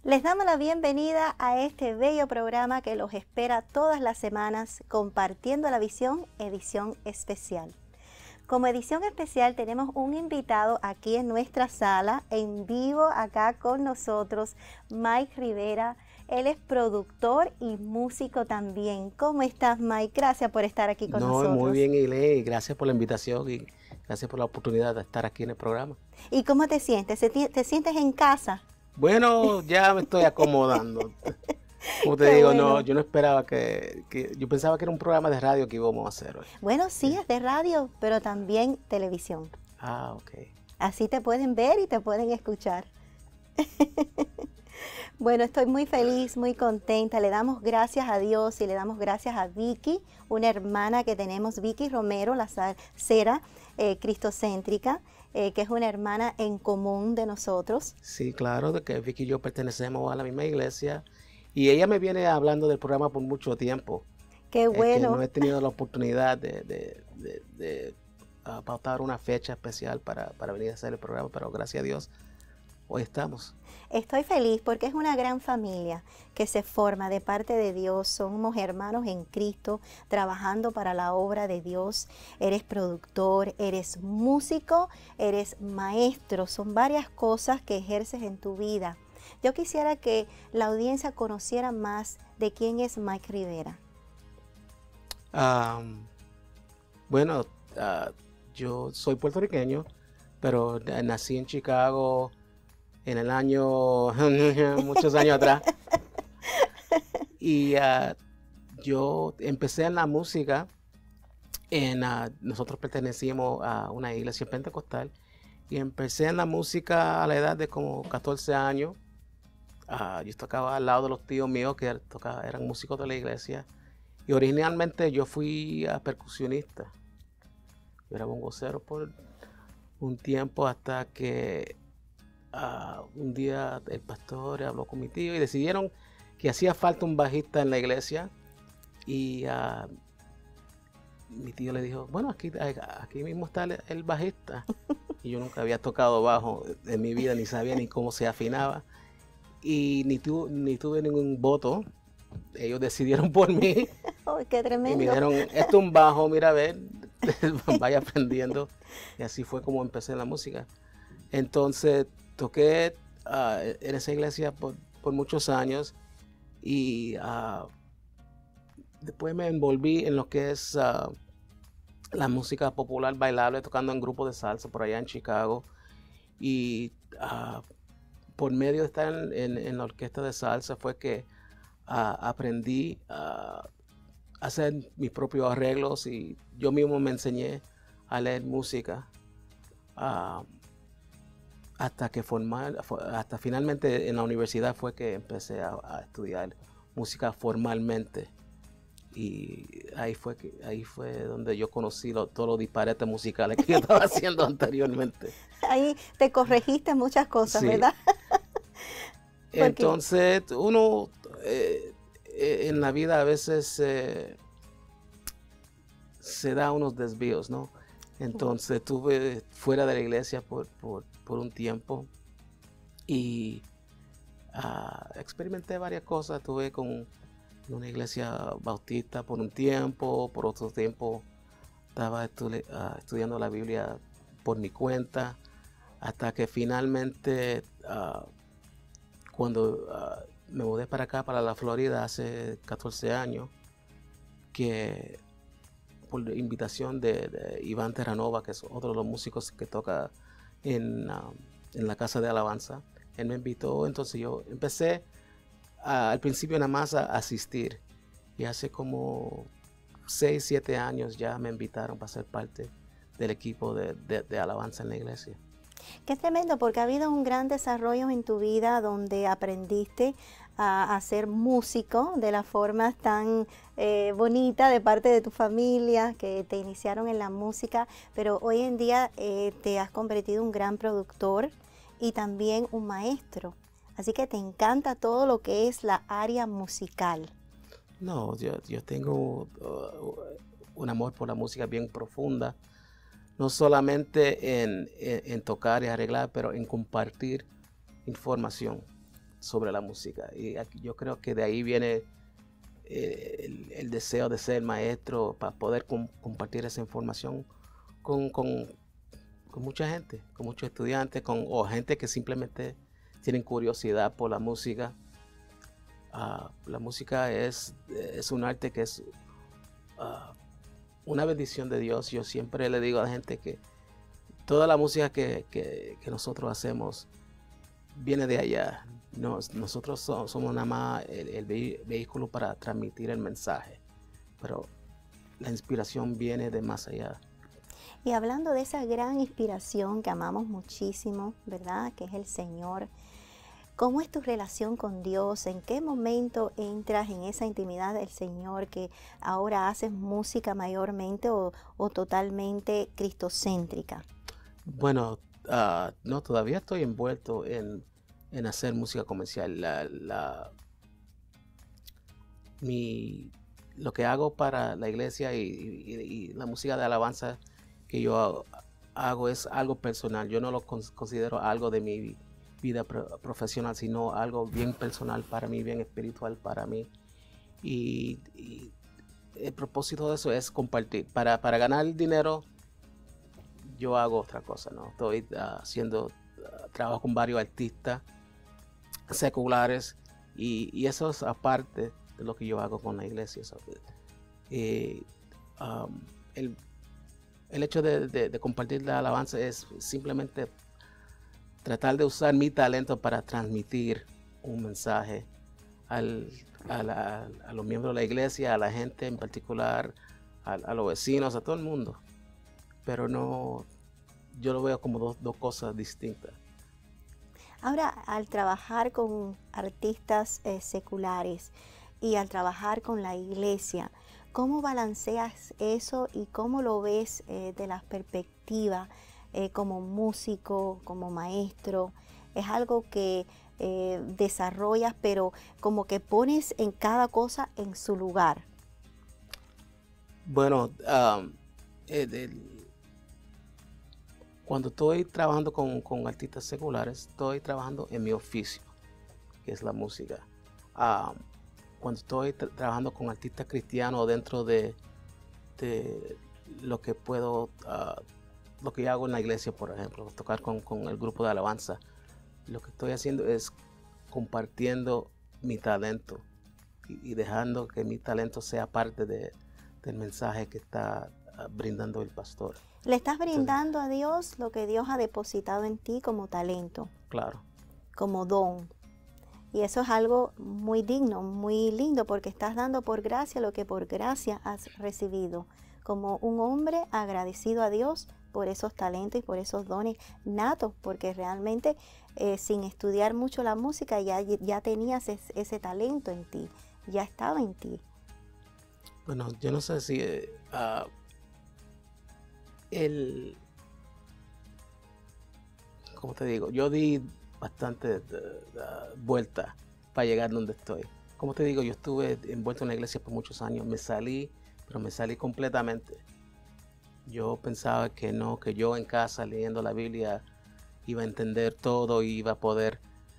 Les damos la bienvenida a este bello programa que los espera todas las semanas, Compartiendo la Visión, edición especial. Como edición especial tenemos un invitado aquí en nuestra sala, en vivo acá con nosotros, Mike Rivera. Él es productor y músico también. ¿Cómo estás, Mike? Gracias por estar aquí con nosotros. Muy bien, Ile, gracias por la invitación y gracias por la oportunidad de estar aquí en el programa. ¿Y cómo te sientes? ¿Te sientes en casa? Bueno, ya me estoy acomodando. Como te Qué digo, bueno. yo no esperaba yo pensaba que era un programa de radio que íbamos a hacer hoy. Bueno, sí, es de radio, pero también televisión. Ah, ok. Así te pueden ver y te pueden escuchar. Bueno, estoy muy feliz, muy contenta. Le damos gracias a Dios y le damos gracias a Vicky, una hermana que tenemos, Vicky Romero, la salsera cristocéntrica, que es una hermana en común de nosotros. Sí, claro, de que Vicky y yo pertenecemos a la misma iglesia y ella me viene hablando del programa por mucho tiempo. Qué Es que bueno. no he tenido la oportunidad de pautar una fecha especial para venir a hacer el programa, pero gracias a Dios, hoy estamos. Estoy feliz porque es una gran familia que se forma de parte de Dios. Somos hermanos en Cristo, trabajando para la obra de Dios. Eres productor, eres músico, eres maestro. Son varias cosas que ejerces en tu vida. Yo quisiera que la audiencia conociera más de quién es Mike Rivera. Bueno, yo soy puertorriqueño, pero nací en Chicago en el año, muchos años atrás. Y yo empecé en la música, nosotros pertenecíamos a una iglesia pentecostal, y empecé en la música a la edad de como 14 años. Yo tocaba al lado de los tíos míos que eran músicos de la iglesia. Y originalmente yo fui percusionista. Yo era bongocero por un tiempo hasta que un día el pastor habló con mi tío y decidieron que hacía falta un bajista en la iglesia. Y mi tío le dijo, bueno, aquí mismo está el bajista. Y yo nunca había tocado bajo en mi vida, ni sabía ni cómo se afinaba. Y ni tuve ningún voto. Ellos decidieron por mí. Oh, qué tremendo. Y me dijeron, esto es un bajo, mira a ver, vaya aprendiendo. Y así fue como empecé en la música. Entonces toqué en esa iglesia por muchos años y después me envolví en lo que es la música popular bailable, tocando en grupos de salsa por allá en Chicago. Y por medio de estar en la orquesta de salsa fue que aprendí a hacer mis propios arreglos y yo mismo me enseñé a leer música hasta finalmente en la universidad fue que empecé a estudiar música formalmente y ahí fue donde yo conocí todos los disparates musicales que yo estaba haciendo anteriormente. Ahí te corregiste muchas cosas, Sí. ¿verdad? Entonces uno en la vida a veces se da unos desvíos, ¿no? Entonces estuve fuera de la iglesia por un tiempo y experimenté varias cosas. Estuve con una iglesia bautista por un tiempo, por otro tiempo estaba estudiando la Biblia por mi cuenta, hasta que finalmente cuando me mudé para acá, para la Florida, hace 14 años, que por invitación de Iván Terranova, que es otro de los músicos que toca en la casa de alabanza, él me invitó, entonces yo empecé al principio nada más a asistir, y hace como 6, 7 años ya me invitaron para ser parte del equipo de alabanza en la iglesia. Qué tremendo, porque ha habido un gran desarrollo en tu vida donde aprendiste a ser músico de la forma tan bonita de parte de tu familia, que te iniciaron en la música, pero hoy en día te has convertido en un gran productor y también un maestro. Así que te encanta todo lo que es la área musical. No, yo tengo un amor por la música bien profunda. No solamente en tocar y arreglar, pero en compartir información. sobre la música. Y yo creo que de ahí viene el deseo de ser maestro para poder compartir esa información con mucha gente, con muchos estudiantes, o gente que simplemente tienen curiosidad por la música. La música es un arte que es una bendición de Dios. Yo siempre le digo a la gente que toda la música que nosotros hacemos viene de allá. Nosotros somos nada más el vehículo para transmitir el mensaje, pero la inspiración viene de más allá. Y hablando de esa gran inspiración que amamos muchísimo, ¿verdad? Que es el Señor. ¿Cómo es tu relación con Dios? ¿En qué momento entras en esa intimidad del Señor que ahora haces música mayormente o totalmente cristocéntrica? Bueno, no, todavía estoy envuelto en hacer música comercial. Lo que hago para la iglesia y la música de alabanza que yo hago es algo personal. Yo no lo considero algo de mi vida profesional, sino algo bien personal para mí, bien espiritual para mí. Y el propósito de eso es compartir. Para ganar dinero, yo hago otra cosa, ¿no? Estoy haciendo trabajo con varios artistas seculares y eso es aparte de lo que yo hago con la iglesia. El hecho de compartir la alabanza es simplemente tratar de usar mi talento para transmitir un mensaje a los miembros de la iglesia, a la gente en particular, a los vecinos, a todo el mundo. Pero no, yo lo veo como dos cosas distintas. Ahora, al trabajar con artistas seculares y al trabajar con la iglesia, ¿cómo balanceas eso y cómo lo ves de la perspectiva como músico, como maestro? ¿Es algo que desarrollas, pero como que pones en cada cosa en su lugar? Bueno, cuando estoy trabajando con artistas seculares, estoy trabajando en mi oficio, que es la música. Cuando estoy trabajando con artistas cristianos dentro de lo que puedo, lo que yo hago en la iglesia, por ejemplo, tocar con el grupo de alabanza, lo que estoy haciendo es compartiendo mi talento y dejando que mi talento sea parte del mensaje que está brindando el pastor. Le estás brindando a Dios lo que Dios ha depositado en ti como talento. Claro. Como don. Y eso es algo muy digno, muy lindo, porque estás dando por gracia lo que por gracia has recibido. Como un hombre agradecido a Dios por esos talentos y por esos dones natos, porque realmente sin estudiar mucho la música ya tenías ese talento en ti, ya estaba en ti. Bueno, yo no sé si como te digo, yo di bastante vuelta para llegar donde estoy. Como te digo, yo estuve envuelto en la iglesia por muchos años, me salí, pero me salí completamente. Yo pensaba que no, que yo en casa leyendo la Biblia iba a entender todo y iba a poder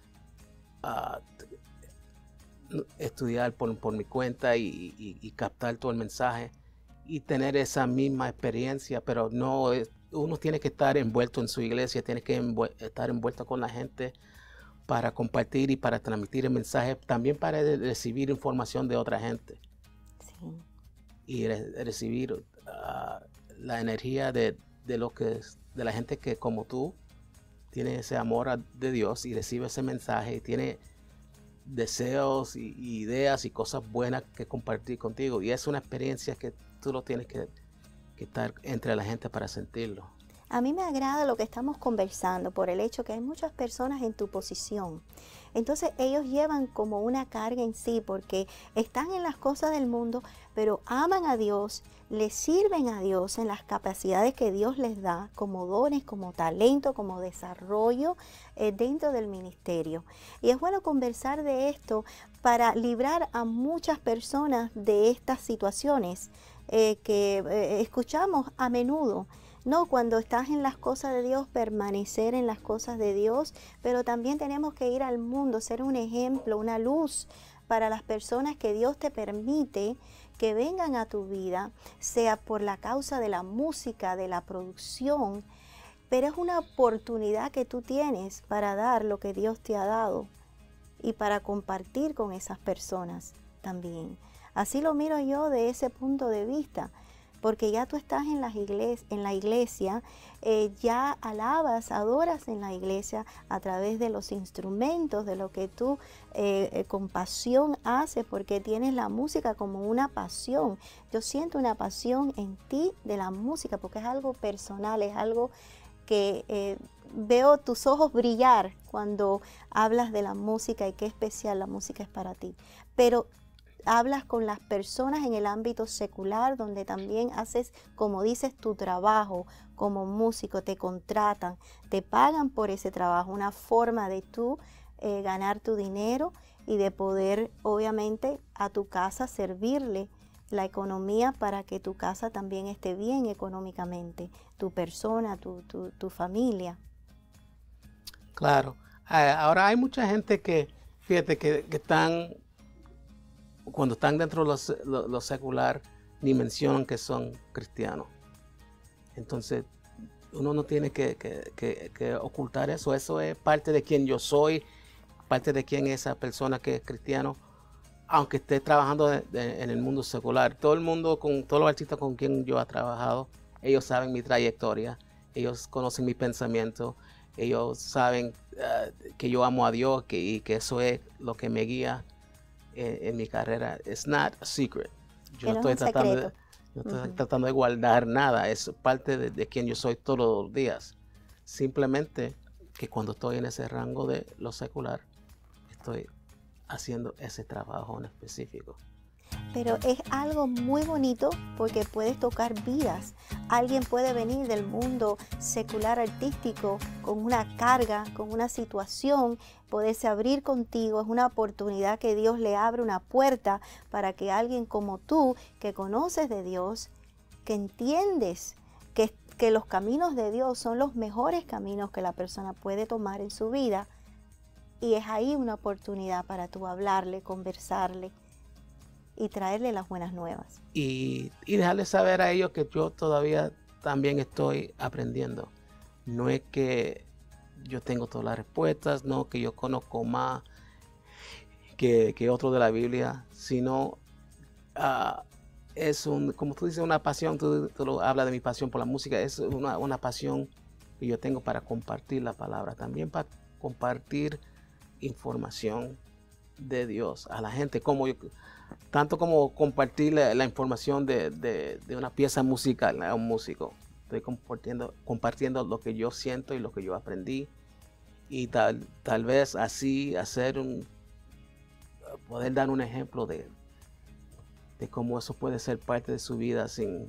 estudiar por mi cuenta y captar todo el mensaje y tener esa misma experiencia, pero no, uno tiene que estar envuelto en su iglesia, tiene que estar envuelto con la gente para compartir y para transmitir el mensaje, también para recibir información de otra gente. Sí. Y recibir la energía de la gente que como tú tiene ese amor de Dios y recibe ese mensaje y tiene deseos y ideas y cosas buenas que compartir contigo, y es una experiencia que tú lo tienes que estar entre la gente para sentirlo. A mí me agrada lo que estamos conversando por el hecho que hay muchas personas en tu posición. Entonces ellos llevan como una carga en sí porque están en las cosas del mundo, pero aman a Dios, le sirven a Dios en las capacidades que Dios les da, como dones, como talento, como desarrollo dentro del ministerio. Y es bueno conversar de esto para librar a muchas personas de estas situaciones que escuchamos a menudo. No, cuando estás en las cosas de Dios, permanecer en las cosas de Dios, pero también tenemos que ir al mundo, ser un ejemplo, una luz para las personas que Dios te permite que vengan a tu vida, sea por la causa de la música, de la producción, pero es una oportunidad que tú tienes para dar lo que Dios te ha dado y para compartir con esas personas también. Así lo miro yo de ese punto de vista, porque ya tú estás en la iglesia, ya alabas, adoras en la iglesia a través de los instrumentos, de lo que tú con pasión haces, porque tienes la música como una pasión. Yo siento una pasión en ti de la música, porque es algo personal, es algo que veo tus ojos brillar cuando hablas de la música y qué especial la música es para ti. Pero hablas con las personas en el ámbito secular, donde también haces, como dices, tu trabajo como músico, te contratan, te pagan por ese trabajo, una forma de tú ganar tu dinero y de poder, obviamente, a tu casa servirle la economía para que tu casa también esté bien económicamente, tu persona, tu familia. Claro. Ahora hay mucha gente que, fíjate, que están, cuando están dentro de lo secular, ni mencionan que son cristianos. Entonces, uno no tiene que ocultar eso. Eso es parte de quien yo soy, parte de quién es esa persona que es cristiano, aunque esté trabajando en el mundo secular. Todo el mundo, con todos los artistas con quien yo he trabajado, ellos saben mi trayectoria, ellos conocen mi pensamiento, ellos saben que yo amo a Dios y que eso es lo que me guía en mi carrera. It's not a secret. Yo no estoy tratando de guardar nada. Es parte de quien yo soy todos los días. Simplemente que cuando estoy en ese rango de lo secular, estoy haciendo ese trabajo en específico. Pero es algo muy bonito porque puedes tocar vidas. Alguien puede venir del mundo secular artístico con una carga, con una situación, poderse abrir contigo. Es una oportunidad que Dios le abre una puerta para que alguien como tú, que conoces de Dios, que entiendes que los caminos de Dios son los mejores caminos que la persona puede tomar en su vida, y es ahí una oportunidad para tú hablarle, conversarle y traerle las buenas nuevas. Y dejarles saber a ellos que yo todavía también estoy aprendiendo. No es que yo tengo todas las respuestas, no que yo conozco más que otro de la Biblia, sino es como tú dices, una pasión. Tú hablas de mi pasión por la música. Es una pasión que yo tengo para compartir la palabra, también para compartir información de Dios a la gente, tanto como compartir la información de una pieza musical a un músico. Estoy compartiendo lo que yo siento y lo que yo aprendí, y tal vez así poder dar un ejemplo de cómo eso puede ser parte de su vida sin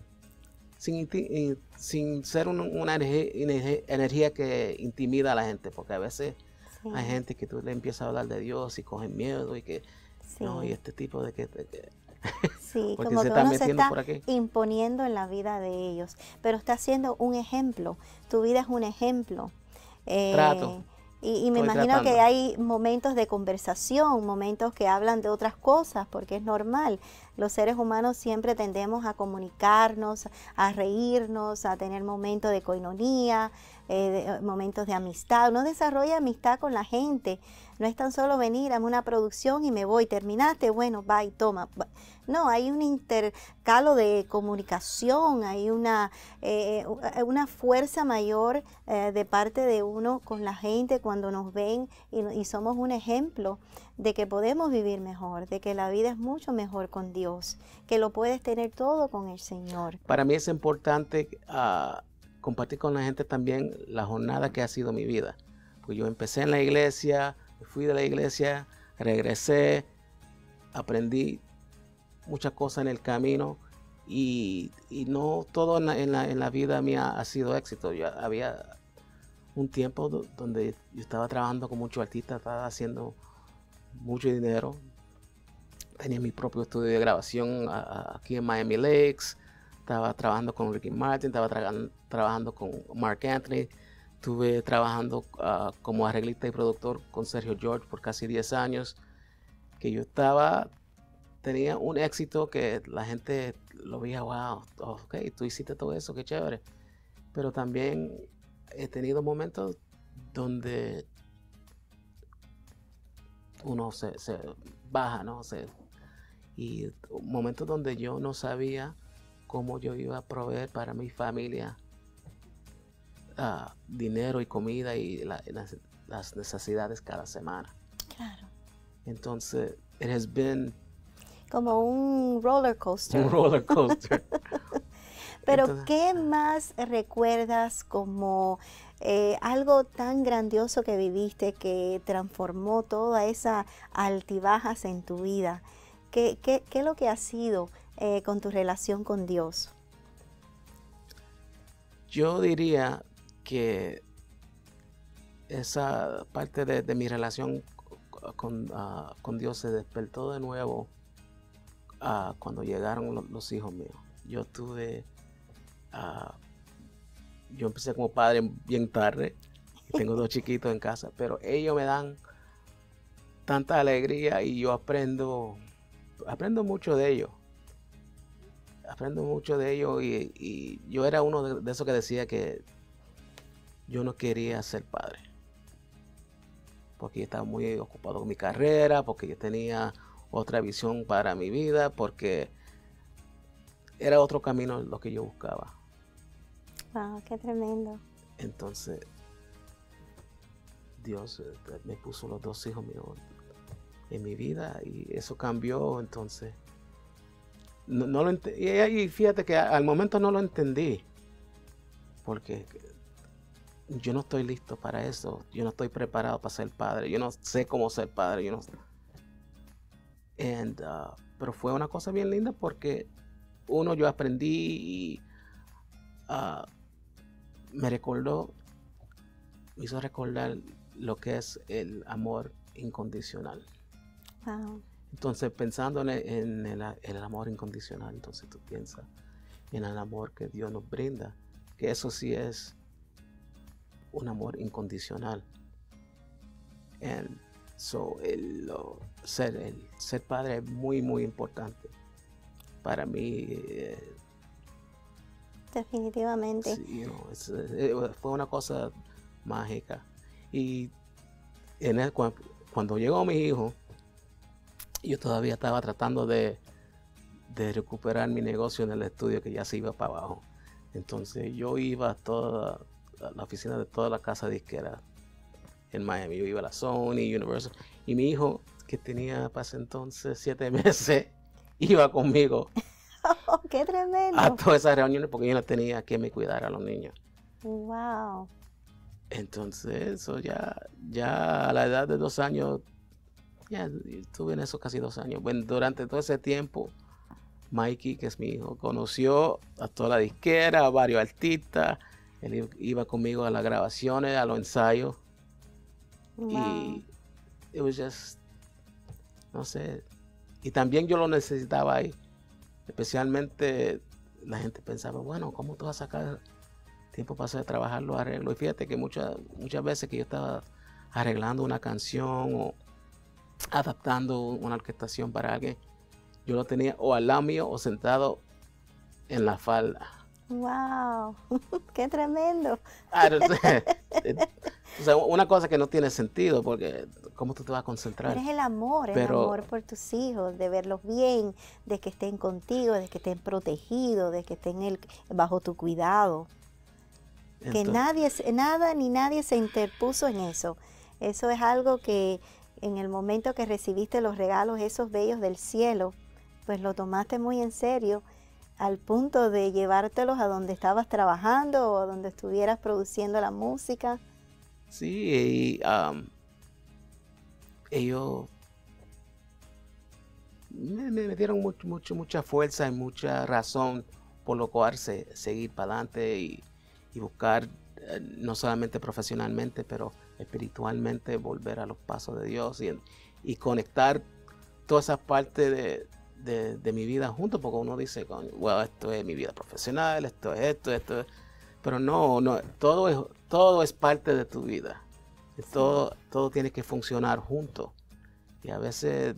ser una energía que intimida a la gente, porque a veces hay gente que tú le empiezas a hablar de Dios y cogen miedo y que no, y este tipo de que sí, como que uno se está imponiendo en la vida de ellos, pero está siendo un ejemplo. Tu vida es un ejemplo. Trato. Y me imagino que hay momentos de conversación, momentos que hablan de otras cosas, porque es normal. Los seres humanos siempre tendemos a comunicarnos, a reírnos, a tener momentos de coinonía, momentos de amistad. Uno desarrolla amistad con la gente. No es tan solo venir a una producción y me voy, terminaste, bueno, bye, toma. No, hay un intercalo de comunicación, hay una fuerza mayor de parte de uno con la gente cuando nos ven, y somos un ejemplo de que podemos vivir mejor, de que la vida es mucho mejor con Dios, que lo puedes tener todo con el Señor. Para mí es importante compartir con la gente también la jornada que ha sido mi vida. Pues yo empecé en la iglesia, fui de la iglesia, regresé, aprendí muchas cosas en el camino, y no todo en la vida mía ha sido éxito. Había un tiempo donde yo estaba trabajando con muchos artistas, estaba haciendo mucho dinero, tenía mi propio estudio de grabación aquí en Miami Lakes, estaba trabajando con Ricky Martin, estaba trabajando con Mark Anthony, estuve trabajando como arreglista y productor con Sergio George por casi 10 años, que yo tenía un éxito que la gente lo veía, wow, ok, tú hiciste todo eso, qué chévere. Pero también he tenido momentos donde uno se baja, ¿no? Y momentos donde yo no sabía cómo yo iba a proveer para mi familia dinero y comida y las necesidades cada semana. Claro. Entonces, it has been Como un roller coaster. un roller coaster. Pero Entonces, ¿qué más recuerdas como algo tan grandioso que viviste que transformó todas esas altibajas en tu vida? ¿Qué es lo que ha sido con tu relación con Dios? yo diría que esa parte de mi relación con Dios se despertó de nuevo cuando llegaron los hijos míos. Yo empecé como padre bien tarde, y tengo 2 chiquitos en casa, pero ellos me dan tanta alegría y yo aprendo mucho de ellos. Aprendo mucho de ellos y yo era uno de esos que decía que yo no quería ser padre, porque yo estaba muy ocupado con mi carrera, porque yo tenía otra visión para mi vida, porque era otro camino lo que yo buscaba. Wow, qué tremendo. Entonces, Dios me puso los 2 hijos míos en mi vida y eso cambió. Entonces, no lo y fíjate que al momento no lo entendí, porque yo no estoy listo para eso, yo no estoy preparado para ser padre, yo no sé cómo ser padre, pero fue una cosa bien linda porque yo aprendí y me hizo recordar lo que es el amor incondicional. Wow. Entonces, pensando en el amor incondicional, entonces tú piensas en el amor que Dios nos brinda, que eso sí es un amor incondicional. Ser padre es muy, muy importante para mí. Definitivamente. Sí, fue una cosa mágica. Y cuando llegó mi hijo, yo todavía estaba tratando de recuperar mi negocio en el estudio que ya se iba para abajo. Entonces yo iba a toda la oficina de toda la casa disquera en Miami. Yo iba a la Sony, Universal. Y mi hijo, que tenía para ese entonces 7 meses, iba conmigo Oh, qué tremendo. a todas esas reuniones porque yo no tenía quien me cuidara a los niños. Wow. Entonces, eso ya a la edad de 2 años, ya estuve en eso casi 2 años. Bueno, durante todo ese tiempo, Mikey, que es mi hijo, conoció a toda la disquera, a varios artistas. Él iba conmigo a las grabaciones, a los ensayos. Wow. Y it was just, no sé. Y también yo lo necesitaba ahí. Especialmente la gente pensaba, bueno, ¿cómo tú vas a sacar tiempo para hacer trabajar los arreglos? Y fíjate que muchas veces que yo estaba arreglando una canción o adaptando una orquestación para alguien, yo lo tenía o al lado mío o sentado en la falda. Wow. Qué tremendo. O sea, una cosa que no tiene sentido, porque ¿cómo tú te vas a concentrar? Pero es el amor por tus hijos, de verlos bien, de que estén contigo, de que estén protegidos, de que estén bajo tu cuidado. Entonces, Que nada ni nadie se interpuso en eso. Eso es algo que en el momento que recibiste los regalos esos bellos del cielo, pues lo tomaste muy en serio, al punto de llevártelos a donde estabas trabajando o a donde estuvieras produciendo la música. sí, y ellos me dieron mucha fuerza y mucha razón por lo cual seguir para adelante y buscar, no solamente profesionalmente, pero espiritualmente, volver a los pasos de Dios y conectar todas esas partes de mi vida juntos, porque uno dice, bueno, esto es mi vida profesional, esto es esto es... Pero no, todo es parte de tu vida. Sí. Todo tiene que funcionar junto. Y a veces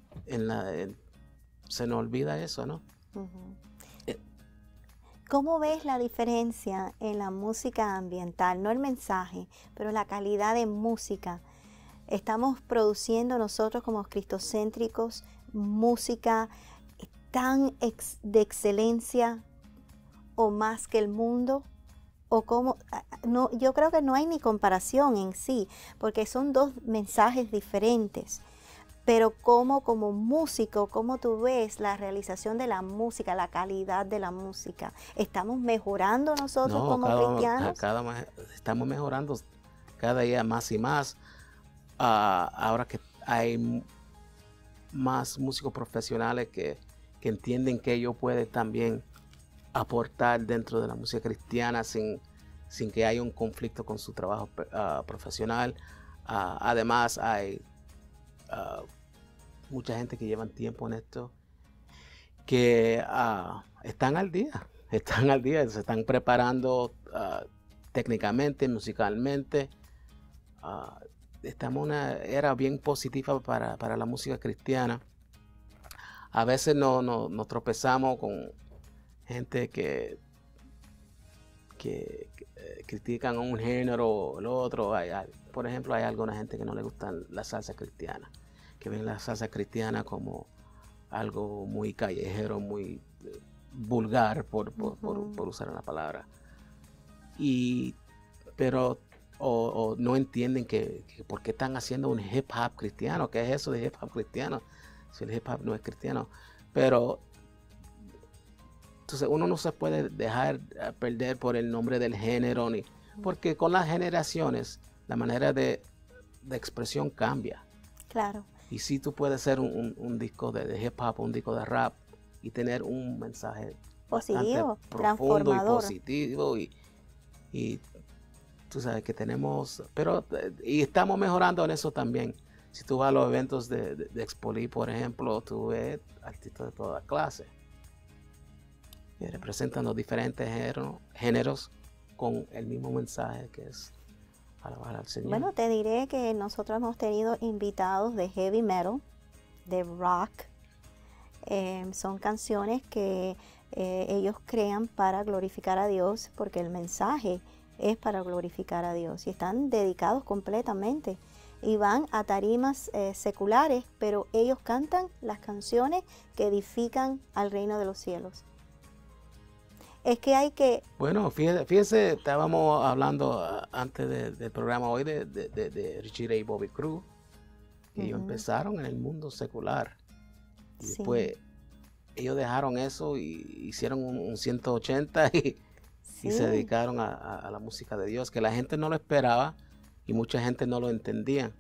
se nos olvida eso, ¿no? Uh-huh. ¿Cómo ves la diferencia en la música ambiental? No el mensaje, pero la calidad de música. Estamos produciendo nosotros como cristocéntricos música tan de excelencia o más que el mundo. O cómo, no, yo creo que no hay ni comparación en sí, porque son dos mensajes diferentes. Pero como músico, ¿cómo tú ves la realización de la música, la calidad de la música? ¿Estamos mejorando nosotros como cristianos? Estamos mejorando cada día más y más. Ahora que hay más músicos profesionales que entienden que ellos pueden también aportar dentro de la música cristiana sin que haya un conflicto con su trabajo profesional. Además hay mucha gente que llevan tiempo en esto que están al día, se están preparando técnicamente, musicalmente. Estamos en una era bien positiva para la música cristiana. A veces nos tropezamos con gente que critican un género o el otro. Por ejemplo, hay alguna gente que no le gusta la salsa cristiana, que ven la salsa cristiana como algo muy callejero, muy vulgar, por usar una palabra. Pero no entienden que por qué están haciendo un hip hop cristiano. ¿Qué es eso de hip hop cristiano? Si el hip hop no es cristiano. Pero entonces uno no se puede dejar perder por el nombre del género, porque con las generaciones la manera de expresión cambia. Claro. Y sí, tú puedes hacer un disco de hip hop, un disco de rap y tener un mensaje positivo, profundo y positivo y tú sabes que tenemos, y estamos mejorando en eso también. Si tú vas a los eventos de Expolí, por ejemplo, tú ves artistas de toda clase que representan los diferentes géneros con el mismo mensaje que es alabar al Señor. Bueno, te diré que nosotros hemos tenido invitados de heavy metal, de rock. Son canciones que ellos crean para glorificar a Dios, porque el mensaje es para glorificar a Dios. Y están dedicados completamente. Y van a tarimas seculares, pero ellos cantan las canciones que edifican al reino de los cielos. Es que hay que... Bueno, fíjese, estábamos hablando antes del programa hoy de Richie Ray y Bobby Cruz, que ellos empezaron en el mundo secular. Y después ellos dejaron eso y hicieron un 180 y se dedicaron a la música de Dios, que la gente no lo esperaba y mucha gente no lo entendía.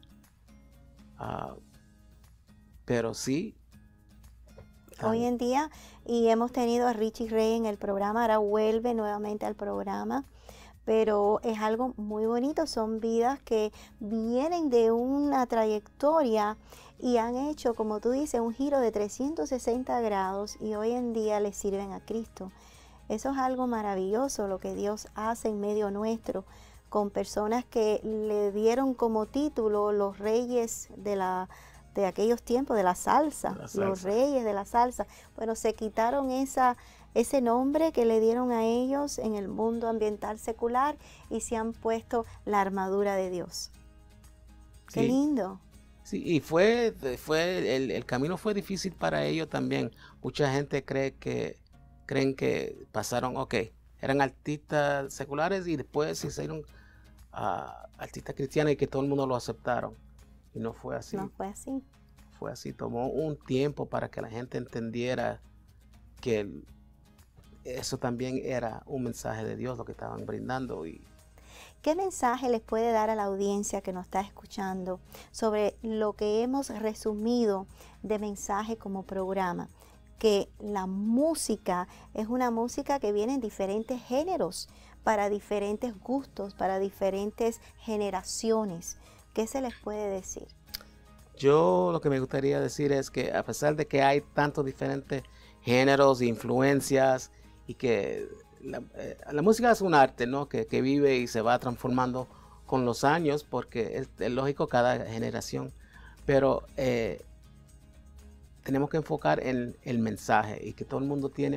Pero sí. Hoy en día, y hemos tenido a Richie Ray en el programa, ahora vuelve nuevamente al programa, pero es algo muy bonito, son vidas que vienen de una trayectoria y han hecho, como tú dices, un giro de 360 grados y hoy en día les sirven a Cristo. Eso es algo maravilloso lo que Dios hace en medio nuestro, con personas que le dieron como título los reyes de aquellos tiempos, de la salsa, los reyes de la salsa. Bueno, se quitaron ese nombre que le dieron a ellos en el mundo ambiental secular y se han puesto la armadura de Dios. Sí. Qué lindo. Sí, y el camino fue difícil para ellos también. Mucha gente creen que pasaron, eran artistas seculares y después se hicieron artistas cristianos y que todo el mundo lo aceptaron. Y no fue así. No fue así. Fue así. Tomó un tiempo para que la gente entendiera que eso también era un mensaje de Dios lo que estaban brindando. ¿Qué mensaje les puede dar a la audiencia que nos está escuchando sobre lo que hemos resumido de mensaje como programa? Que la música es una música que viene en diferentes géneros, para diferentes gustos, para diferentes generaciones. ¿Qué se les puede decir? Yo lo que me gustaría decir es que a pesar de que hay tantos diferentes géneros e influencias y que la música es un arte, ¿no? Que vive y se va transformando con los años porque es lógico cada generación, pero tenemos que enfocar en el mensaje y que todo el mundo tiene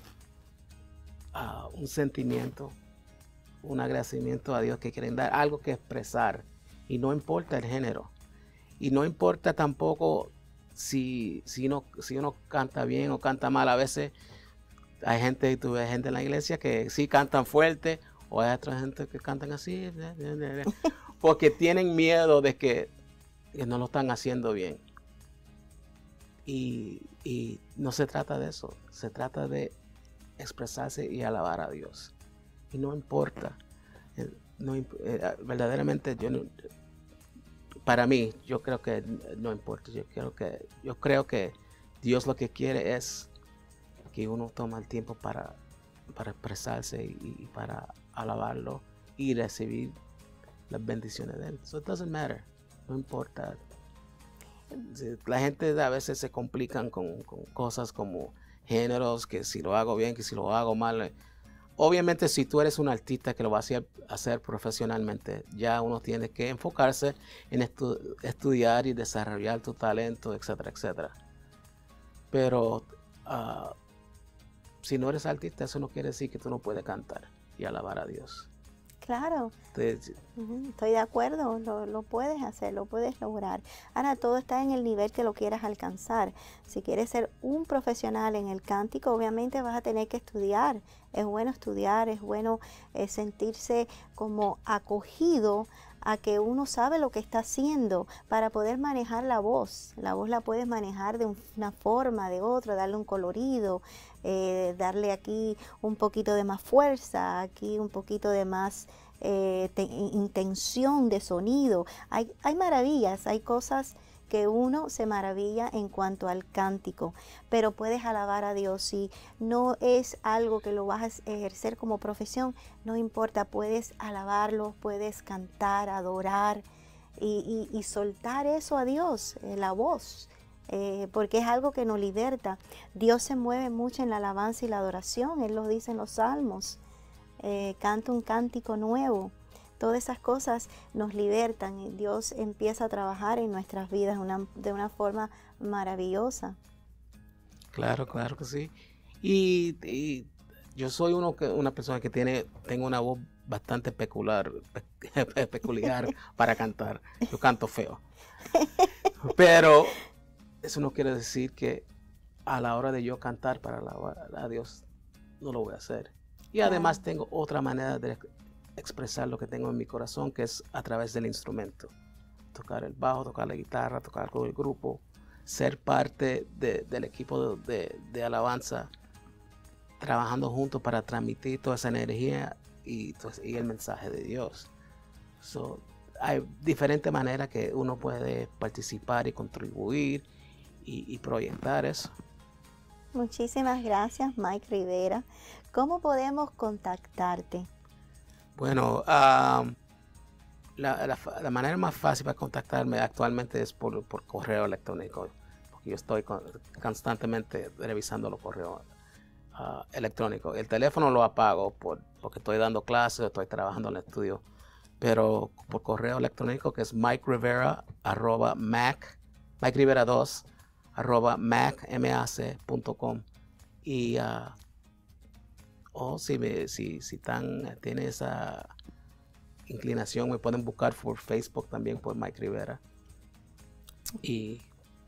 un sentimiento, un agradecimiento a Dios que quieren dar, algo que expresar y no importa el género. Y no importa tampoco si uno canta bien o canta mal. A veces hay gente, tú ves gente en la iglesia que sí cantan fuerte, o hay otra gente que cantan así, porque tienen miedo de que no lo están haciendo bien. Y no se trata de eso, se trata de expresarse y alabar a Dios. Y no importa, verdaderamente para mí, yo creo que no importa. Yo creo que Dios lo que quiere es que uno tome el tiempo para expresarse y para alabarlo y recibir las bendiciones de él. So it doesn't matter. No importa. La gente a veces se complican con cosas como géneros, que si lo hago bien, que si lo hago mal. Obviamente, si tú eres un artista que lo va a hacer profesionalmente, ya uno tiene que enfocarse en estudiar y desarrollar tu talento, etcétera, etcétera. Pero si no eres artista, eso no quiere decir que tú no puedes cantar y alabar a Dios. Claro, Entonces, estoy de acuerdo, lo puedes hacer, lo puedes lograr. Ahora todo está en el nivel que lo quieras alcanzar. Si quieres ser un profesional en el cántico, obviamente vas a tener que estudiar. Es bueno estudiar, es bueno sentirse como acogido a que uno sabe lo que está haciendo para poder manejar la voz. La voz la puedes manejar de una forma, de otra, darle un colorido, darle aquí un poquito de más fuerza, aquí un poquito de más intención de sonido. Hay maravillas, hay cosas que uno se maravilla en cuanto al cántico, pero puedes alabar a Dios. Si no es algo que lo vas a ejercer como profesión, no importa, puedes alabarlo, puedes cantar, adorar y soltar eso a Dios, la voz. Porque es algo que nos liberta. Dios se mueve mucho en la alabanza y la adoración. Él lo dice en los salmos. Canta un cántico nuevo. Todas esas cosas nos libertan y Dios empieza a trabajar en nuestras vidas de una forma maravillosa. claro que sí. Y yo soy una persona que tengo una voz bastante peculiar para cantar. Yo canto feo. Pero eso no quiere decir que a la hora de yo cantar para alabar a Dios no lo voy a hacer. Y además tengo otra manera de expresar lo que tengo en mi corazón, que es a través del instrumento. Tocar el bajo, tocar la guitarra, tocar con el grupo, ser parte del equipo de alabanza, trabajando juntos para transmitir toda esa energía y el mensaje de Dios. So, hay diferentes maneras que uno puede participar y contribuir y proyectar eso. Muchísimas gracias, Mike Rivera. ¿Cómo podemos contactarte? Bueno, la manera más fácil para contactarme actualmente es por correo electrónico, porque yo estoy constantemente revisando los correos electrónicos. El teléfono lo apago porque estoy dando clases, estoy trabajando en el estudio, pero por correo electrónico, que es MikeRivera2@mac.com. Y si tiene esa inclinación, me pueden buscar por Facebook también por Mike Rivera. Y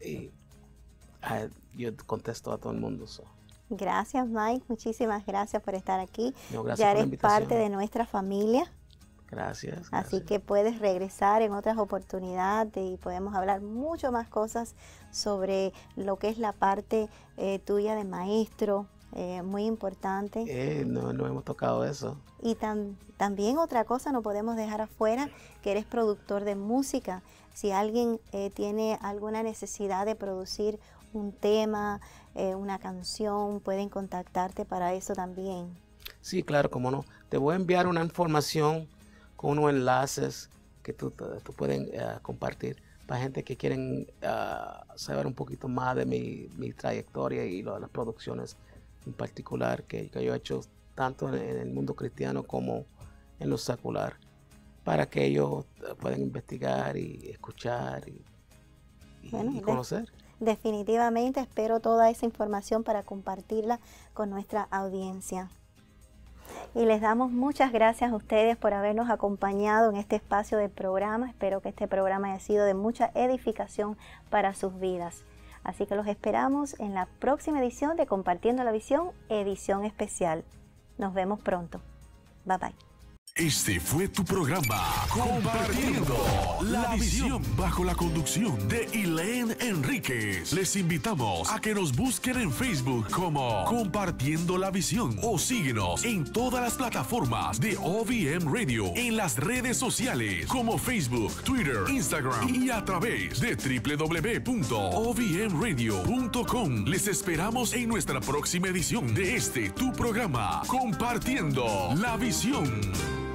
yo contesto a todo el mundo. Gracias, Mike. Muchísimas gracias por estar aquí. No, gracias ya por la eres invitación. parte de nuestra familia. Gracias. Así que puedes regresar en otras oportunidades y podemos hablar mucho más cosas sobre lo que es la parte tuya de maestro, muy importante. No hemos tocado eso. Y también otra cosa no podemos dejar afuera, que eres productor de música. Si alguien tiene alguna necesidad de producir un tema, una canción, pueden contactarte para eso también. Sí, claro, cómo no. Te voy a enviar una información con unos enlaces que tú pueden compartir para gente que quieren saber un poquito más de mi trayectoria y las producciones en particular que yo he hecho tanto en el mundo cristiano como en lo secular, para que ellos puedan investigar y escuchar y conocer. Definitivamente espero toda esa información para compartirla con nuestra audiencia. Y les damos muchas gracias a ustedes por habernos acompañado en este espacio del programa. Espero que este programa haya sido de mucha edificación para sus vidas. Así que los esperamos en la próxima edición de Compartiendo la Visión, edición especial. Nos vemos pronto. Bye bye. Este fue tu programa Compartiendo la Visión, bajo la conducción de Elaine Enríquez. Les invitamos a que nos busquen en Facebook como Compartiendo la Visión o síguenos en todas las plataformas de OVM Radio, en las redes sociales como Facebook, Twitter, Instagram y a través de www.ovmradio.com. Les esperamos en nuestra próxima edición de tu programa Compartiendo la Visión.